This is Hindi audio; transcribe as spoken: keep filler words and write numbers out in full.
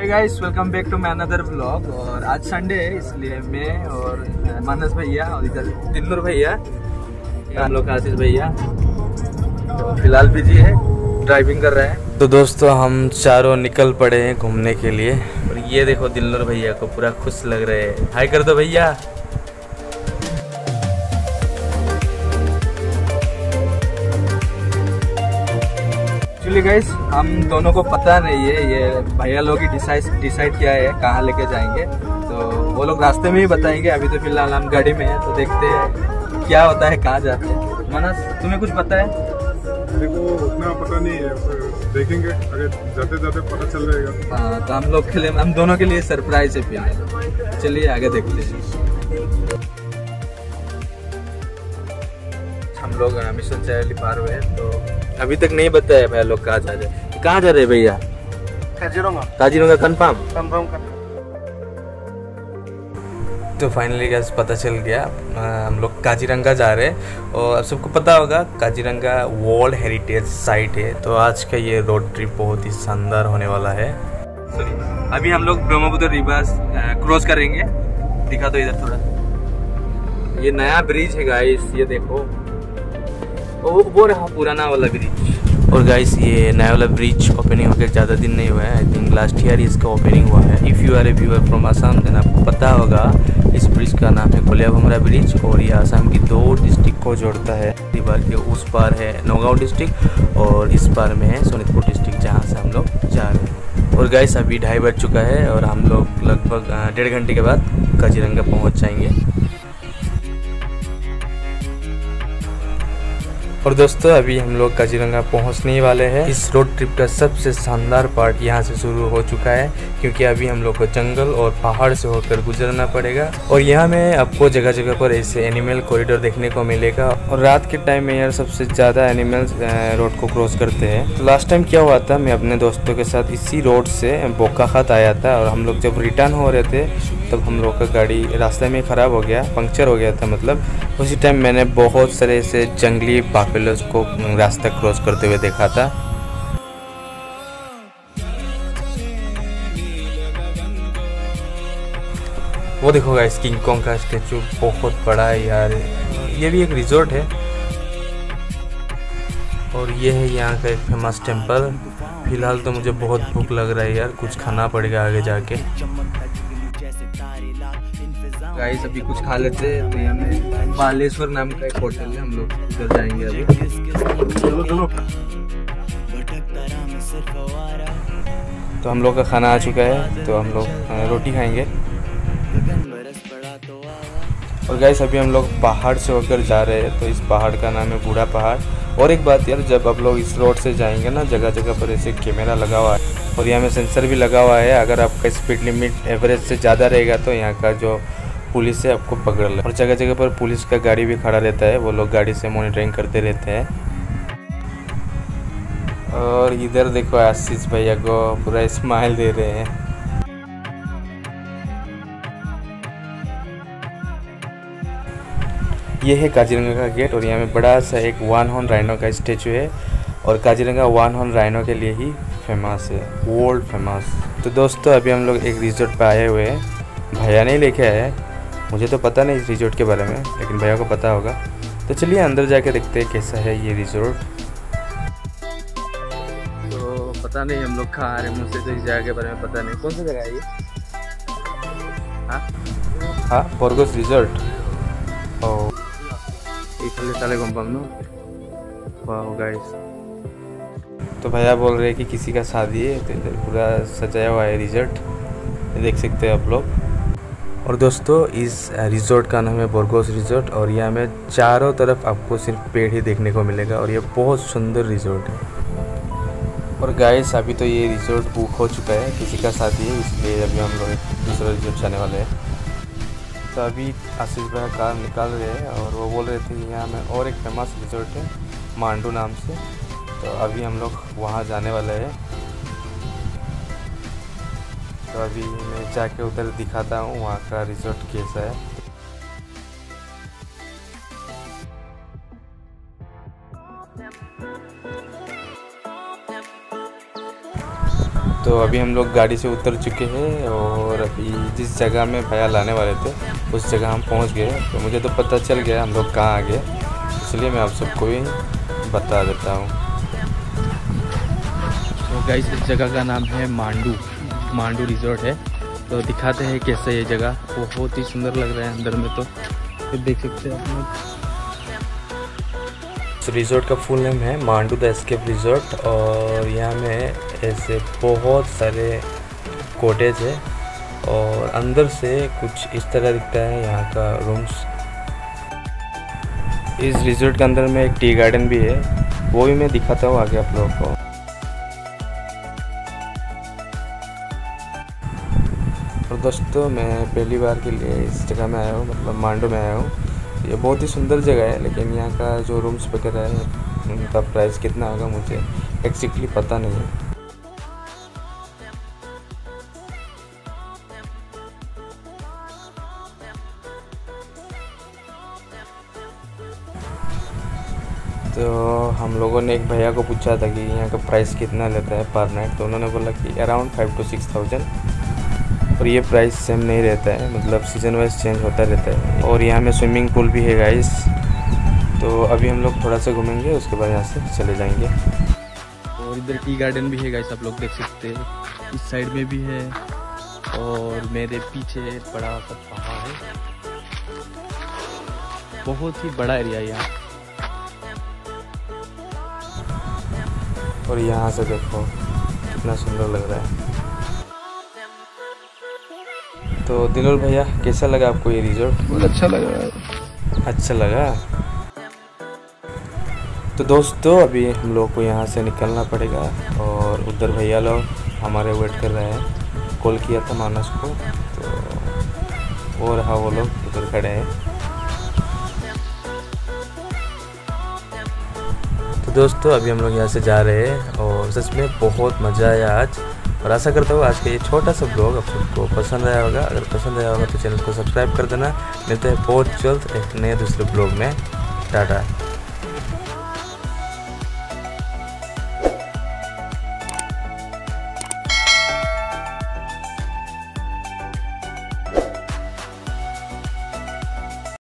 Guys, welcome back to my another vlog. और आज संडे है, इसलिए मैं और मानस भैया और इधर दिल्लुर भैया, हम लोग आशीष भैया तो फिलहाल बिजी है, ड्राइविंग कर रहे हैं। तो दोस्तों हम चारों निकल पड़े हैं घूमने के लिए। और ये देखो दिल्लुर भैया को पूरा खुश लग रहे हैं। हाय कर दो भैया। एक्चुअली गाइस, हम दोनों को पता नहीं है, ये भैया लोग ही डिसाइड डिसाइड किया है कहाँ लेके जाएंगे, तो वो लोग रास्ते में ही बताएंगे। अभी तो फिलहाल हम गाड़ी में हैं, तो देखते हैं क्या होता है, कहाँ जाते हैं। मानस, तुम्हें कुछ पता है? मेरे को उतना पता नहीं है, देखेंगे अगर जाते जाते पता चल जाएगा। हाँ, तो हम लोग के लिए, हम दोनों के लिए सरप्राइज है फिलहाल। चलिए आगे देखते हैं। हम लोग मिशन चैली पार हुए, तो अभी तक नहीं बताया भैया लोग कहाँ जा रहे। कहाँ जा रहे भैया? काजीरंगा। काजीरंगा कंफर्म? कंफर्म कर। तो फाइनली गैस पता चल गया, हम लोग काजीरंगा जा रहे हैं। और आप सबको पता होगा काजीरंगा वर्ल्ड हेरिटेज साइट है। तो आज का ये रोड ट्रिप बहुत ही शानदार होने वाला है। सॉरी, अभी हम लोग ब्रह्मपुत्र रिवर क्रॉस करेंगे। दिखा दो इधर थोड़ा, ये नया ब्रिज है गाइस, ये देखो वो वो रहा पुराना वाला ब्रिज। और गाइस ये नया वाला ब्रिज ओपनिंग होकर ज़्यादा दिन नहीं हुआ है, आई थिंक लास्ट ईयर इसका ओपनिंग हुआ है। If you are a viewer from Assam then आपको पता होगा इस ब्रिज का नाम है कोलियाभमरा ब्रिज। और ये आसाम की दो डिस्ट्रिक्ट को जोड़ता है। रिवर के उस पार है नौगांव डिस्ट्रिक्ट और इस पार में है सोनितपुर डिस्ट्रिक्ट, जहाँ से हम लोग जा रहे हैं। और गाइस अभी ढाई बज चुका है और हम लोग लगभग डेढ़ घंटे के बाद काजीरंगा पहुँच जाएंगे। और दोस्तों अभी हम लोग काजीरंगा पहुंचने वाले हैं। इस रोड ट्रिप का सबसे शानदार पार्ट यहां से शुरू हो चुका है, क्योंकि अभी हम लोग को जंगल और पहाड़ से होकर गुजरना पड़ेगा। और यहाँ में आपको जगह जगह पर ऐसे एनिमल कॉरिडोर देखने को मिलेगा। और रात के टाइम में यार सबसे ज़्यादा एनिमल्स रोड को क्रॉस करते हैं। तो लास्ट टाइम क्या हुआ था, मैं अपने दोस्तों के साथ इसी रोड से बोकाखात आया था। और हम लोग जब रिटर्न हो रहे थे तब हम लोग का गाड़ी रास्ते में ख़राब हो गया, पंक्चर हो गया था मतलब। उसी टाइम मैंने बहुत सारे ऐसे जंगली बाफेलोज को रास्ता क्रॉस करते हुए देखा था। वो देखो गाइस, किंग कॉन्ग का स्टेचू बहुत बड़ा है यार। ये भी एक रिजॉर्ट है। और ये है यहाँ का एक फेमस टेम्पल। फिलहाल तो मुझे बहुत भूख लग रहा है यार, कुछ खाना पड़ेगा आगे जाके। गाइस अभी कुछ खा लेते हैं। तो यहाँ में बालेश्वर नाम का एक होटल है, हम लोग उधर जाएंगे अभी। चलो चलो। तो हम लोग का खाना आ चुका है, तो हम लोग रोटी खाएंगे। और गाइस अभी हम लोग पहाड़ से होकर जा रहे हैं, तो इस पहाड़ का नाम है बूढ़ा पहाड़। और एक बात यार, जब आप लोग इस रोड से जाएंगे ना, जगह जगह पर ऐसे कैमरा लगा हुआ है और यहाँ में सेंसर भी लगा हुआ है। अगर आपका स्पीड लिमिट एवरेज से ज़्यादा रहेगा तो यहाँ का जो पुलिस है आपको पकड़ ले। और जगह जगह पर पुलिस का गाड़ी भी खड़ा रहता है, वो लोग गाड़ी से मॉनिटरिंग करते रहते हैं। और इधर देखो आशीष भैया को पूरा स्माइल दे रहे हैं। ये है काजीरंगा का गेट। और यहाँ में बड़ा सा एक वन हॉर्न राइनो का स्टेचू है। और काजीरंगा वन हॉर्न राइनो के लिए ही फेमस है, वर्ल्ड फेमस। तो दोस्तों अभी हम लोग एक रिजॉर्ट पे आए हुए हैं। भैया नहीं लेके आया है, मुझे तो पता नहीं इस रिजॉर्ट के बारे में, लेकिन भैया को पता होगा। तो चलिए अंदर जाके देखते हैं कैसा है ये रिजॉर्ट। तो पता नहीं हम लोग कहाँ आ रहे हैं, मुझसे तो इस जगह के बारे में पता नहीं। कौन सी जगह है ये? हाँ हाँ, बोरगोस रिजॉर्ट। ओ साले कंपम नो। वाह गाइस, तो भैया बोल रहे हैं कि किसी का शादी है, तो इधर पूरा सजाया हुआ है रिजॉर्ट, देख सकते हैं आप लोग। और दोस्तों इस रिजॉर्ट का नाम है बोरगोस रिजॉर्ट। और यहाँ में चारों तरफ आपको सिर्फ पेड़ ही देखने को मिलेगा। और ये बहुत सुंदर रिजॉर्ट है। और गाइस अभी तो ये रिजॉर्ट बुक हो चुका है, किसी का शादी है, इसलिए अभी हम लोग एक दूसरा रिजॉर्ट जाने वाले हैं। तो अभी आशीष भाई कार निकाल रहे हैं और वो बोल रहे थे कि यहाँ में और एक फेमस रिजॉर्ट है मांडू नाम से। तो अभी हम लोग वहाँ जाने वाले हैं। तो अभी मैं जाके उधर दिखाता हूँ वहाँ का रिजॉर्ट कैसा है। तो तो अभी हम लोग गाड़ी से उतर चुके हैं और अभी जिस जगह में भैया लाने वाले थे उस जगह हम पहुंच गए। तो मुझे तो पता चल गया हम लोग कहाँ आ गए, इसलिए मैं आप सबको ही बता देता हूँ। तो गाइस इस जगह का नाम है मांडू मांडू रिजॉर्ट है। तो दिखाते हैं कैसे ये जगह, बहुत ही सुंदर लग रहा है अंदर में। तो फिर देख सकते हैं आप लोग। रिजॉर्ट का फुल नेम है मांडू द एस्केप रिजॉर्ट और यहाँ में ऐसे बहुत सारे कॉटेज है और अंदर से कुछ इस तरह दिखता है यहाँ का रूम्स। इस रिजॉर्ट के अंदर में एक टी गार्डन भी है, वो भी मैं दिखाता हूँ आगे आप लोगों को। और दोस्तों मैं पहली बार के लिए इस जगह में आया हूँ, मतलब मांडू में आया हूँ। ये बहुत ही सुंदर जगह है, लेकिन यहाँ का जो रूम्स वगैरह है उनका प्राइस कितना होगा मुझे एक्जैक्टली पता नहीं है। तो हम लोगों ने एक भैया को पूछा था कि यहाँ का प्राइस कितना लेता है पर नाइट, तो उन्होंने बोला कि around five to six thousand. और ये प्राइस सेम नहीं रहता है, मतलब सीजन वाइज चेंज होता रहता है। और यहाँ में स्विमिंग पूल भी है गाइस। तो अभी हम लोग थोड़ा सा घूमेंगे, उसके बाद यहाँ से चले जाएंगे। और इधर टी गार्डन भी है गाइस, आप लोग देख सकते हैं। इस साइड में भी है और मेरे पीछे बड़ा सा पहाड़ है, बहुत ही बड़ा एरिया है यहाँ। और यहाँ से देखो कितना सुंदर लग रहा है। तो दिलोल भैया कैसा लगा आपको ये रिजॉर्ट? बहुत अच्छा लगा। अच्छा लगा। तो दोस्तों अभी हम लोग को यहाँ से निकलना पड़ेगा और उधर भैया लोग हमारे वेट कर रहे हैं। कॉल किया था मानस को, तो वो रहा, वो लोग उधर खड़े हैं। तो दोस्तों अभी हम लोग यहाँ से जा रहे हैं और सच में बहुत मज़ा आया आज। और आशा करता हूँ आज का ये छोटा सा ब्लॉग आप सबको पसंद आया होगा। अगर पसंद आया होगा तो चैनल को सब्सक्राइब कर देना। मिलते हैं बहुत जल्द एक नए दूसरे ब्लॉग में। टाटा।